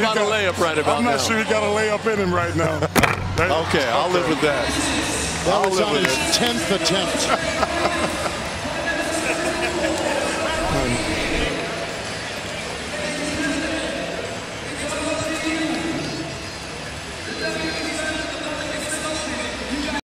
about a layup right about now. I'm not sure he got a layup in him right now. Okay, I'll live with that. That was on his 10th attempt.